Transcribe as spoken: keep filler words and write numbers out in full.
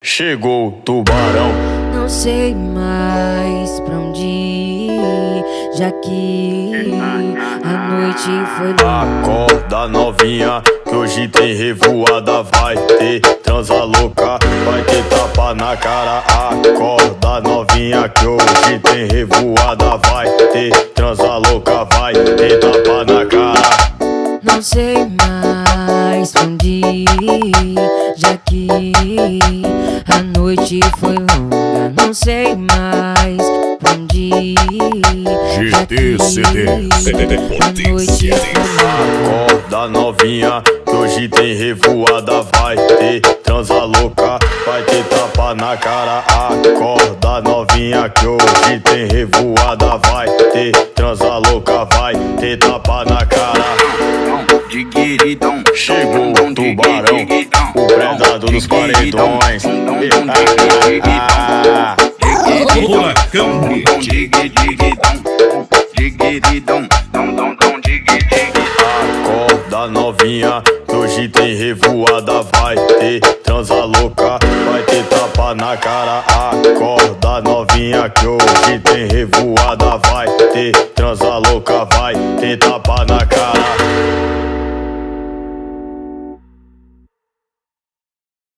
Chegou o tubarão. Não sei mais pra onde ir, já que a noite foi longa. Acorda novinha, que hoje tem revoada. Vai ter transa louca, vai ter tapa na cara. Acorda novinha, que hoje tem revoada. Vai ter transa louca, vai ter tapa na cara. Não sei mais pra onde ir, já que a noite foi longa. Não sei mais pra onde ir, G T C D a noite foi longa. Acorda novinha, que hoje tem revoada. Vai ter transa louca, vai ter tapa na cara. Acorda novinha, que hoje tem revoada. Vai ter transa louca, vai ter tapa na cara. Chegou o tubarão, o predador dos paredões. Acorda novinha, que hoje tem revoada. Vai ter transa louca, vai ter tapa na cara. Acorda novinha, que hoje tem revoada. Vai ter transa louca, vai ter tapa na cara.